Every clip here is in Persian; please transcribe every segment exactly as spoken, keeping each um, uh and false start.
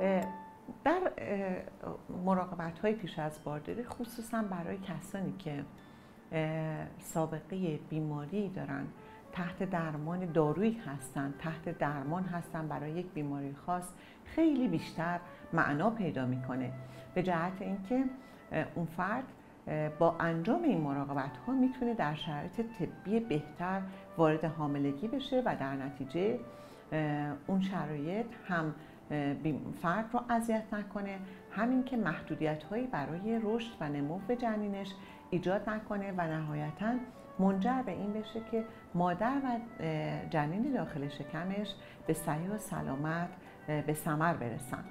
در مراقبت‌های پیش از بارداری، خصوصا برای کسانی که سابقه بیماری دارن، تحت درمان دارویی هستن، تحت درمان هستن برای یک بیماری خاص، خیلی بیشتر معنا پیدا میکنه، به جهت اینکه اون فرد با انجام این مراقبت ها میتونه در شرایط طبی بهتر وارد حاملگی بشه و در نتیجه اون شرایط هم فرد رو اذیت نکنه، همین که محدودیت هایی برای رشد و نمو جنینش ایجاد نکنه و نهایتاً منجر به این بشه که مادر و جنین داخل شکمش به صحیح و سلامت به ثمر برسن.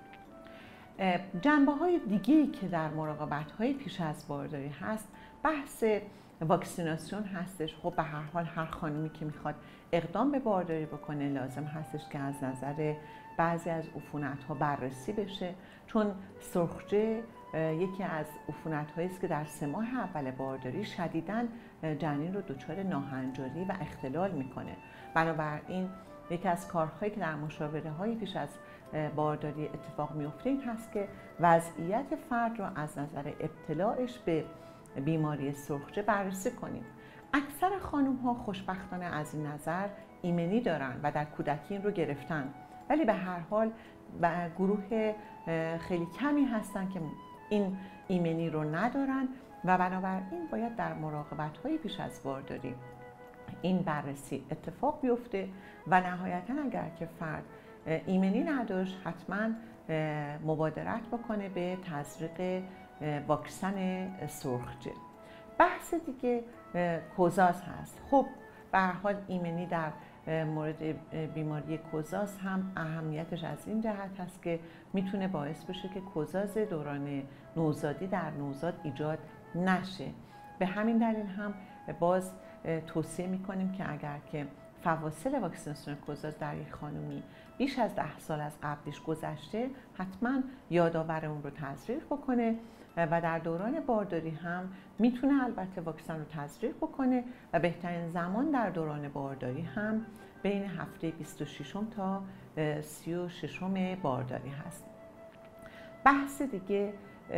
جنبه های دیگه‌ای که در مراقبت های پیش از بارداری هست، بحث واکسیناسیون هستش. خب به هر حال هر خانمی که میخواد اقدام به بارداری بکنه لازم هستش که از نظر بعضی از عفونت ها بررسی بشه، چون سرخجه یکی از عفونت هایی است که در سه ماه اول بارداری شدیداً جنین رو دچار ناهنجاری و اختلال میکنه. بنابراین یکی از کارهایی که در مشاوره های پیش از بارداری اتفاق میفته این هست که وضعیت فرد رو از نظر ابتلاعش به بیماری سرخجه بررسی کنیم. اکثر خانم ها خوشبختانه از این نظر ایمنی دارن و در کودکی این رو گرفتن، ولی به هر حال گروه خیلی کمی هستن که این ایمنی رو ندارن و بنابراین باید در مراقبت های پیش از بارداری این بررسی اتفاق بیفته و نهایتا اگر که فرد ایمنی نداشت حتما مبادرت بکنه به تزریق واکسن سرخجه. بحث دیگه کوزاز هست. خب به هر حال ایمنی در مورد بیماری کوزاز هم اهمیتش از این جهت هست که میتونه باعث بشه که کوزاز دوران نوزادی در نوزاد ایجاد نشه. به همین دلیل هم باز توصیه میکنیم که اگر که فواصل واکسیناسیون کوزاز در یک خانومی بیش از ده سال از قبلش گذشته، حتما یادآور اون رو تزریق بکنه و در دوران بارداری هم میتونه البته واکسن رو تزریق بکنه و بهترین زمان در دوران بارداری هم بین هفته بیست و شش تا سی و شش بارداری هست. بحث دیگه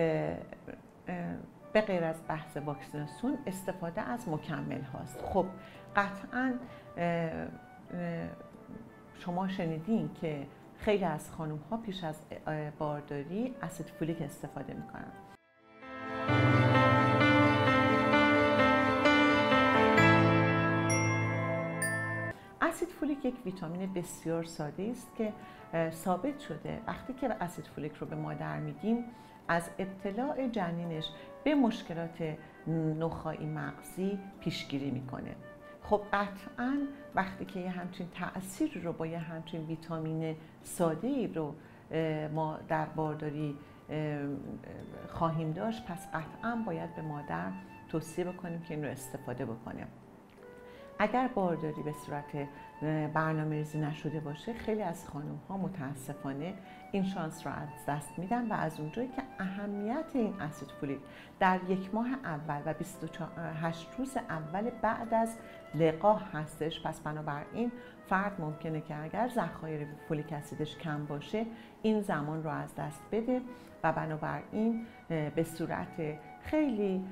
به غیر از بحث واکسیناسیون استفاده از مکمل هاست. خب قطعاً شما شنیدین که خیلی از خانم ها پیش از بارداری اسید فولیک استفاده میکنن. اسید فولیک یک ویتامین بسیار ساده است که ثابت شده وقتی که اسید فولیک رو به مادر میدیم از ابتلاع جنینش به مشکلات نخاعی مغزی پیشگیری میکنه. خب قطعاً وقتی که یه همچین تأثیر رو با یه همچین ویتامین ساده‌ای رو ما در بارداری خواهیم داشت، پس قطعاً باید به مادر توصیه بکنیم که این رو استفاده بکنه. اگر بارداری به صورت برنامه‌ریزی نشده باشه، خیلی از خانم ها متاسفانه این شانس رو از دست میدن و از اونجایی که اهمیت این اسید فولیک در یک ماه اول و بیست و هشت روز اول بعد از لقاح هستش، پس بنابراین فرد ممکنه که اگر ذخایر فولیک اسیدش کم باشه این زمان رو از دست بده و بنابراین به صورت خیلی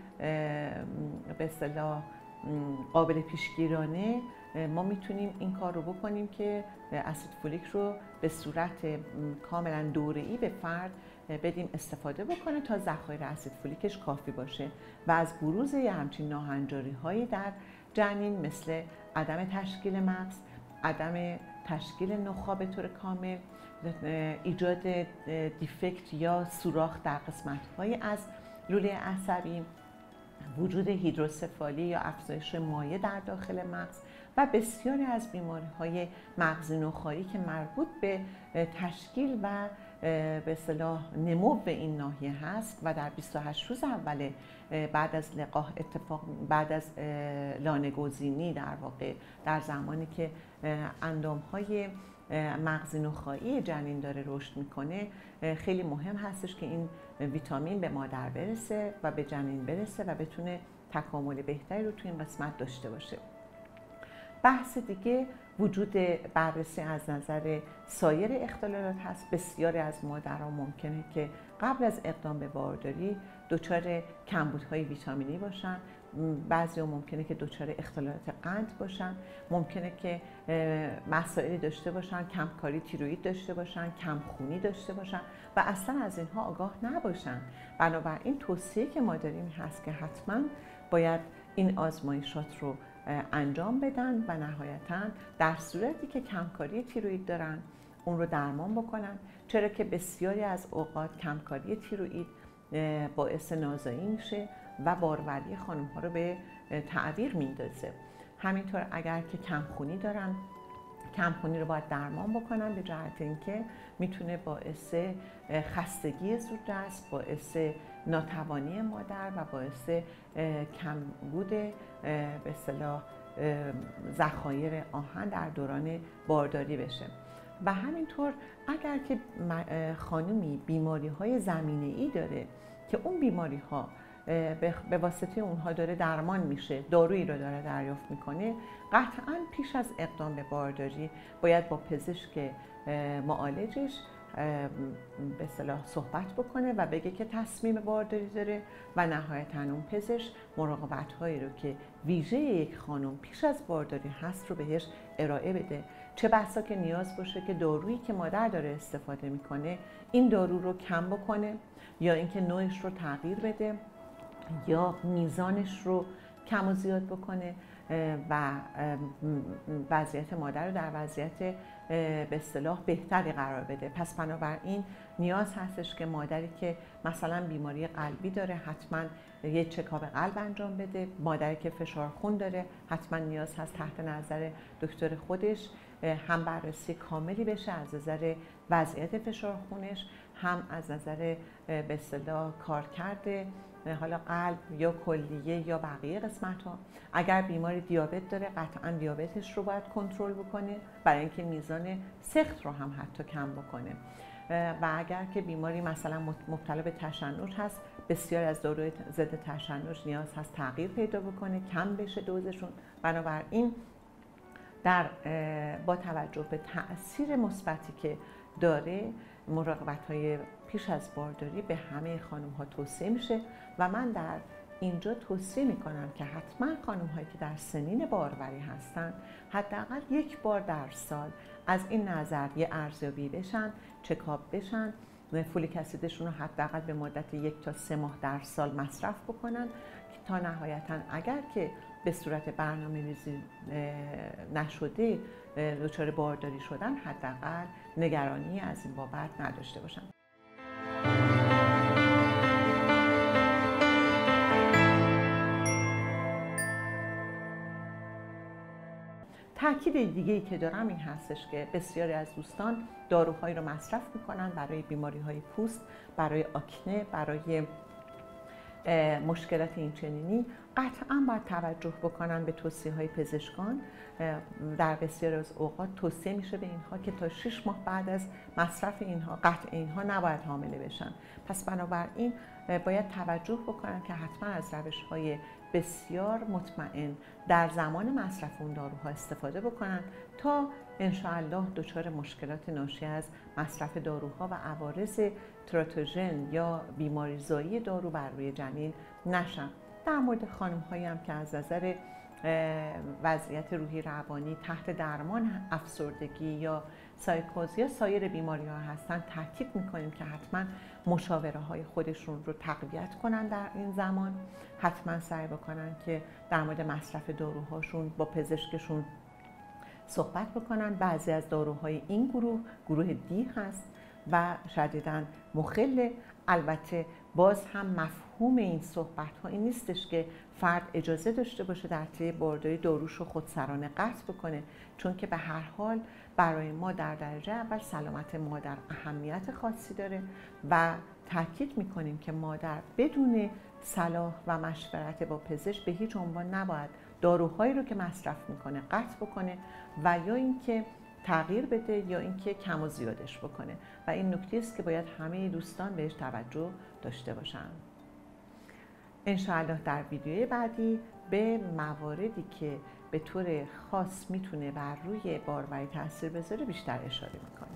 به اصطلاح قابل پیشگیرانه ما میتونیم این کار رو بکنیم که اسید فولیک رو به صورت کاملا دوره‌ای به فرد بدیم استفاده بکنه تا ذخایر اسید فولیکش کافی باشه و از بروز یه همچین ناهنجاری هایی در جنین مثل عدم تشکیل مغز، عدم تشکیل نخاع به طور کامل، ایجاد دیفکت یا سوراخ در قسمت های از لوله عصبی، وجود هیدروسفالی یا افزایش مایع در داخل مغز و بسیاری از بیماری‌های مغزی نخاعی که مربوط به تشکیل و به اصطلاح نمو به این ناحیه هست و در بیست و هشت روز اول بعد از لقاح اتفاق بعد از لانه‌گزینی در واقع در زمانی که اندام‌های مغزی نخاعی جنین داره رشد میکنه خیلی مهم هستش که این ویتامین به مادر برسه و به جنین برسه و بتونه تکامل بهتری رو توی این قسمت داشته باشه. بحث دیگه وجود بررسی از نظر سایر اختلالات هست. بسیاری از مادران ممکنه که قبل از اقدام به بارداری دچار کمبودهای ویتامینی باشن، بعضی ممکنه که دچار اختلالات قند باشن، ممکنه که مسائلی داشته باشن، کمکاری تیروئید داشته باشن، کمخونی داشته باشن و اصلا از اینها آگاه نباشن. بنابراین توصیه که ما داریم هست که حتما باید این آزمایشات رو انجام بدن و نهایتاً در صورتی که کمکاری تیروئید دارن اون رو درمان بکنن، چرا که بسیاری از اوقات کمکاری تیروئید باعث نازایی میشه و باروری خانم ها رو به تعویر میندازه. همینطور اگر که کمخونی دارن، کمخونی رو باید درمان بکنن به جهت اینکه میتونه باعث خستگی زودرس، باعث ناتوانی مادر و باعث کمبود به اصطلاح ذخایر آهن در دوران بارداری بشه. و همینطور اگر که خانومی بیماری های زمینه ای داره که اون بیماری ها به واسطه اونها داره درمان میشه، دارویی رو داره دریافت میکنه، قطعاً پیش از اقدام به بارداری باید با پزشک معالجش به اصطلاح صحبت بکنه و بگه که تصمیم بارداری داره و نهایتاً اون پزشک مراقبت‌هایی رو که ویژه یک خانم پیش از بارداری هست رو بهش ارائه بده. چه بسا که نیاز باشه که دارویی که مادر داره استفاده میکنه این دارو رو کم بکنه یا اینکه نوعش رو تغییر بده یا میزانش رو کم و زیاد بکنه و وضعیت مادر رو در وضعیت به اصطلاح بهتری قرار بده. پس بنابراین نیاز هستش که مادری که مثلا بیماری قلبی داره حتما یه چکاپ قلب انجام بده، مادری که فشار خون داره حتما نیاز هست تحت نظر دکتر خودش هم بررسی کاملی بشه از نظر وضعیت فشار خونش، هم از نظر به اصطلاح کارکرد حالا قلب یا کلیه یا بقیه قسمت ها. اگر بیماری دیابت داره قطعا دیابتش رو باید کنترل بکنه برای اینکه میزان سخت رو هم حتی کم بکنه. و اگر که بیماری مثلا مبتلا به تشنج هست، بسیار از داروی ضد تشنج نیاز هست تغییر پیدا بکنه، کم بشه دوزشون. بنابراین در با توجه به تأثیر مثبتی که داره مراقبت‌های پیش از بارداری به همه خانم ها توصیه میشه و من در اینجا توصیه میکنم که حتما خانم هایی که در سنین باروری هستن حداقل یک بار در سال از این نظر یه ارزیابی بشن، چکاپ بشن، فولیک اسیدشون رو حداقل به مدت یک تا سه ماه در سال مصرف بکنن که تا نهایتا اگر که به صورت برنامه‌ریزی نشده دچار بارداری شدن حداقل نگرانی از این بابت نداشته باشن. تأکید دیگه‌ای که دارم این هستش که بسیاری از دوستان داروهایی رو مصرف میکنن برای بیماری‌های پوست، برای آکنه، برای مشکلات اینچنینی. قطعاً باید توجه بکنن به توصیه‌های پزشکان. در بسیاری از اوقات توصیه میشه به اینها که تا شش ماه بعد از مصرف اینها قطع اینها نباید حامله بشن. پس بنابراین باید توجه بکنن که حتما از روش‌های بسیار مطمئن در زمان مصرف اون داروها استفاده بکنن تا انشاءالله دچار مشکلات ناشی از مصرف داروها و عوارض تراتوژن یا بیماریزایی دارو بر روی جنین نشن. در مورد خانم هایی هم که از نظر وضعیت روحی روانی تحت درمان افسردگی یا سایکوز یا سایر بیماری ها هستن تاکید میکنیم که حتما مشاوره های خودشون رو تقویت کنن در این زمان، حتما سعی بکنن که در مورد مصرف داروهاشون با پزشکشون صحبت بکنن. بعضی از داروهای این گروه گروه دی هست و شدیداً مخل. البته باز هم مفهوم این صحبت ها این نیستش که فرد اجازه داشته باشه در طی بارداری داروش رو خودسرانه قطع بکنه، چون که به هر حال برای ما در درجه اول سلامت مادر اهمیت خاصی داره و تاکید میکنیم که مادر بدون صلاح و مشورت با پزشک به هیچ عنوان نباید داروهایی رو که مصرف میکنه قطع بکنه و یا اینکه تغییر بده یا اینکه کم و زیادش بکنه و این نکته است که باید همه دوستان بهش توجه داشته باشن. انشاءالله در ویدیوی بعدی به مواردی که به طور خاص میتونه بر روی باروری تاثیر بذاره بیشتر اشاره میکنیم.